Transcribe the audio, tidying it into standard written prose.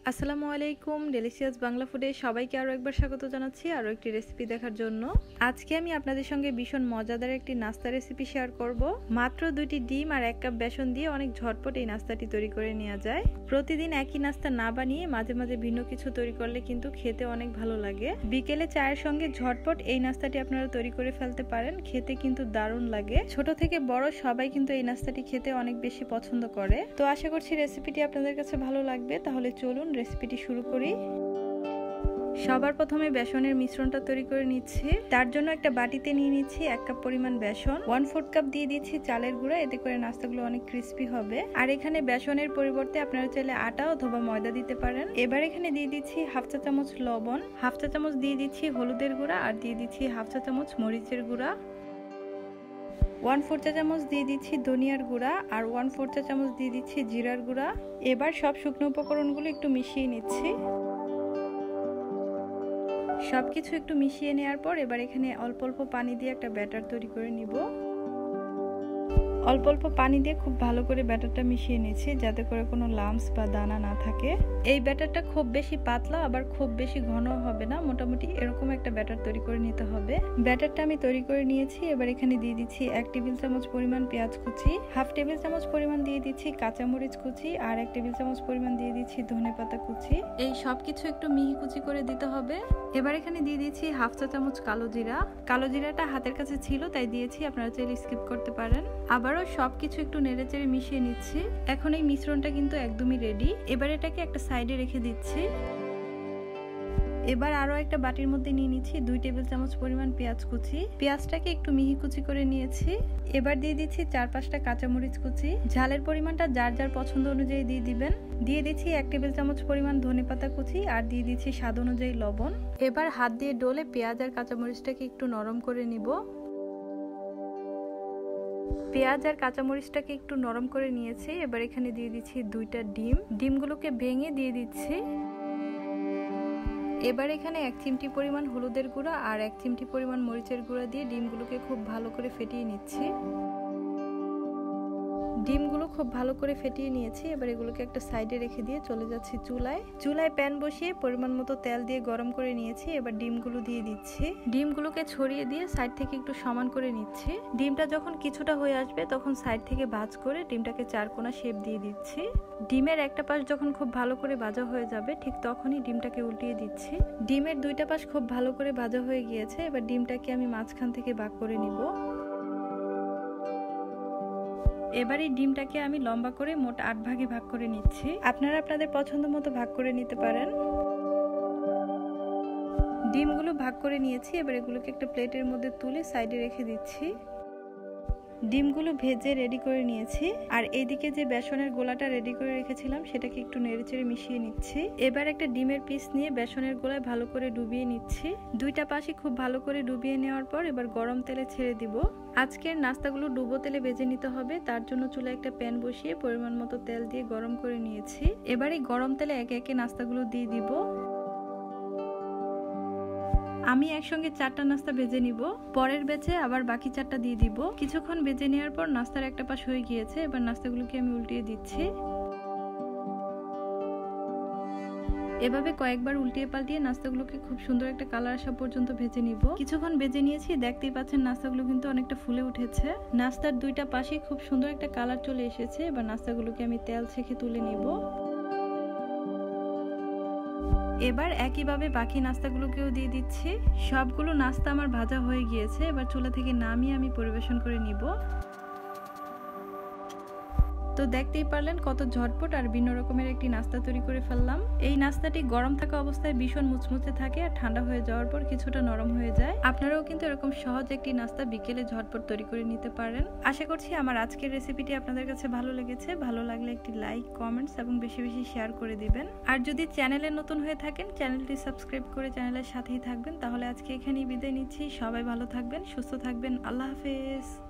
আসসালামু আলাইকুম, ডেলিশিয়াস বাংলা ফুডে সবাইকে আরও একবার স্বাগত জানাচ্ছি আরও একটি রেসিপি দেখার জন্য। আজকে আমি আপনাদের সঙ্গে ভীষণ মজাদার একটি নাস্তা রেসিপি শেয়ার করব। মাত্র 2টি ডিম আর 1 কাপ বেসন দিয়ে অনেক ঝটপট এই নাস্তাটি তৈরি করে নেওয়া যায়। প্রতিদিন একই নাস্তা না বানিয়ে মাঝে মাঝে ভিন্ন কিছু তৈরি করলে কিন্তু খেতে অনেক ভালো লাগে। বিকেলে চায়ের সঙ্গে ঝটপট এই নাস্তাটি আপনারা তৈরি করে ফেলতে পারেন, খেতে কিন্তু দারুণ লাগে। ছোট থেকে বড় সবাই কিন্তু এই নাস্তাটি খেতে অনেক বেশি পছন্দ করে। তো আশা করছি রেসিপিটি আপনাদের কাছে ভালো লাগবে। তাহলে চলুন রেসিপিটি শুরু করি। সবার প্রথমে বেসনের মিশ্রণটা তৈরি করে নিচ্ছি। তার জন্য একটা বাটিতে নিয়ে নিচ্ছি 1 কাপ পরিমাণ বেসন, 1/4 কাপ দিয়ে দিচ্ছি চালের গুঁড়া, এতে করে নাস্তাগুলো অনেক ক্রিস্পি হবে। আর এখানে বেসনের পরিবর্তে আপনারা চাইলে আটা অথবা ময়দা দিতে পারেন। এবার এখানে দিয়ে দিচ্ছি 1/2 চা চামচ লবণ, 1/2 চা চামচ দিয়ে দিচ্ছি হলুদের গুঁড়া, আর দিয়ে দিচ্ছি 1/2 চা চামচ মরিচের গুঁড়া, 1/4 চা চামচ দিয়ে দিচ্ছি ধনিয়ার গুঁড়া, আর 1/4 চা চামচ দিয়ে দিচ্ছি জিরার গুঁড়া। এবার সব শুকনো উপকরণগুলো একটু মিশিয়ে নিচ্ছি। সবকিছু একটু মিশিয়ে নেওয়ার পর এবার এখানে অল্প অল্প পানি দিয়ে একটা ব্যাটার তৈরি করে নিব। অল্প অল্প পানি দিয়ে খুব ভালো করে ব্যাটারটা মিশিয়ে নিচ্ছি, যাতে করে কোনো লাম্পস বা দানা না থাকে। এই ব্যাটারটা খুব বেশি পাতলা আবার খুব বেশি ঘন হবে না, মোটামুটি এরকম একটা ব্যাটার তৈরি করে নিতে হবে। ব্যাটারটা আমি তৈরি করে নিয়েছি। এবার এখানে দিয়ে দিচ্ছি 1 টেবিল চামচ পরিমাণ পেঁয়াজ কুচি, 1/2 টেবিল চামচ পরিমাণ দিয়ে দিচ্ছি কাঁচামরিচ কুচি, আর 1 টেবিল চামচ পরিমাণ দিয়ে দিচ্ছি ধনেপাতা কুচি। এই সব কিছু একটু মিহি কুচি করে দিতে হবে। এবার এখানে দিয়ে দিচ্ছি 1/2 চা চামচ কালো জিরা। কালো জিরাটা হাতের কাছে ছিল তাই দিয়েছি, আপনারা চাইলে স্কিপ করতে পারেন। আবারও সবকিছু একটু নেড়েচেড়ে মিশিয়ে নিচ্ছি। এখন এই মিশ্রণটা কিন্তু একদমই রেডি। এবার এটাকে একটা সাইডে রেখে দিচ্ছি। এবার আরো একটা বাটির মধ্যে নিয়ে নিচ্ছি 2 টেবিল চামচ পরিমাণ পেঁয়াজ কুচি। পেঁয়াজটাকে একটু মিহি কুচি করে নিয়েছি। এবার দিয়ে দিচ্ছি 4-5টা কাঁচামরিচ কুচি। ঝালের পরিমাণটা যার যার পছন্দ অনুযায়ী দিয়ে দিবেন। দিয়ে দিচ্ছি 1 টেবিল চামচ পরিমাণ ধনেপাতা কুচি, আর দিয়ে দিচ্ছি স্বাদ অনুযায়ী লবণ। এবার হাত দিয়ে ডলে পেঁয়াজ আর কাঁচামরিচটাকে একটু নরম করে নিব। পেঁয়াজ আর কাঁচামরিচটাকে একটু নরম করে নিয়েছি। এবার এখানে দিয়ে দিচ্ছি 2টা ডিম। ডিমগুলোকে ভেঙে দিয়ে দিচ্ছি। এবার এখানে 1 চিমটি পরিমাণ হলুদের গুঁড়া আর 1 চিমটি পরিমাণ মরিচের গুঁড়া দিয়ে ডিমগুলোকে খুব ভালো করে ফেটিয়ে নিচ্ছি। ডিমগুলো খুব ভালো করে ফেটিয়ে নিয়েছি। এবার এগুলোকে একটা সাইডে রেখে দিয়ে চলে যাচ্ছি চুলায়। চুলায় প্যান বসিয়ে পরিমাণ মতো তেল দিয়ে গরম করে নিয়েছি। এবার ডিমগুলো দিয়ে দিচ্ছি। ডিমগুলোকে ছড়িয়ে দিয়ে সাইড থেকে একটু সমান করে নিচ্ছি। ডিমটা যখন কিছুটা হয়ে আসবে তখন সাইড থেকে ভাঁজ করে ডিমটাকে চারকোনা শেপ দিয়ে দিচ্ছি। ডিমের একটা পাশ যখন খুব ভালো করে ভাজা হয়ে যাবে ঠিক তখনই ডিমটাকে উল্টিয়ে দিচ্ছি। ডিমের 2টা পাশ খুব ভালো করে ভাজা হয়ে গিয়েছে। এবার ডিমটাকে আমি মাঝখান থেকে ভাগ করে নিব। এবার এই ডিমটাকে আমি লম্বা করে মোট 8 ভাগে ভাগ করে নিচ্ছি। আপনারা আপনাদের পছন্দ মতো ভাগ করে নিতে পারেন। ডিমগুলো ভাগ করে নিয়েছি। এবার এগুলোকে একটা প্লেটের মধ্যে তুলে সাইডে রেখে দিচ্ছি। ডিমগুলো ভেজে রেডি করে নিয়েছি। আর এইদিকে যে বেসনের গোলাটা রেডি করে রেখেছিলাম সেটাকে একটু নেড়েচেড়ে মিশিয়ে নিচ্ছি। এবার একটা ডিমের পিস নিয়ে বেসনের গোলায় ভালো করে ডুবিয়ে নিচ্ছি। 2টা পাশে খুব ভালো করে ডুবিয়ে নেওয়ার পর এবার গরম তেলে ছেড়ে দিব। আজকের নাস্তাগুলো ডুবো তেলে ভেজে নিতে হবে, তার জন্য চুলায় একটা প্যান বসিয়ে পরিমাণ মতো তেল দিয়ে গরম করে নিয়েছি। এবার এই গরম তেলে একে একে নাস্তাগুলো দিয়ে দিব। আমি একসঙ্গে 4টা নাস্তা ভেজে নিব, পরের ব্যাচে আবার বাকি 4টা দিয়ে দিব। কিছুক্ষণ ভেজে নেওয়ার পর নাস্তার একটা পাশ হয়ে গিয়েছে। এবার নাস্তাগুলোকে আমি উল্টিয়ে দিচ্ছি। এভাবে কয়েকবার উল্টিয়ে পাল্টিয়ে নাস্তাগুলোকে খুব সুন্দর একটা কালার আসা পর্যন্ত ভেজে নিব। কিছুক্ষণ ভেজে নিয়েছি, দেখতেই পাচ্ছেন নাস্তাগুলো কিন্তু অনেকটা ফুলে উঠেছে। নাস্তার 2টা পাশে খুব সুন্দর একটা কালার চলে এসেছে। এবার নাস্তাগুলোকে আমি তেল ছেঁকে তুলে নিব। এবার একইভাবে বাকি নাস্তাগুলোকেও দিয়ে দিচ্ছি। সবগুলো নাস্তা আমার ভাজা হয়ে গিয়েছে। এবার চুলা থেকে নামিয়ে আমি পরিবেশন করে নিব। তো দেখতেই পারলেন কত ঝটপট আর ভিন্ন রকমের একটি নাস্তা তৈরি করে ফেললাম। এই নাস্তাটি গরম থাকা অবস্থায় ভীষণ মুচমুচে থাকে আর ঠান্ডা হয়ে যাওয়ার পর কিছুটা নরম হয়ে যায়। আপনারাও কিন্তু এরকম সহজ একটি নাস্তা বিকেলে ঝটপট তৈরি করে নিতে পারেন। আশা করছি আমার আজকের রেসিপিটি আপনাদের কাছে ভালো লেগেছে। ভালো লাগলে একটি লাইক, কমেন্টস এবং বেশি বেশি শেয়ার করে দিবেন। আর যদি চ্যানেলে নতুন হয়ে থাকেন চ্যানেলটি সাবস্ক্রাইব করে চ্যানেলের সাথেই থাকবেন। তাহলে আজকে এখানেই বিদায় নিচ্ছি। সবাই ভালো থাকবেন, সুস্থ থাকবেন। আল্লাহ হাফেজ।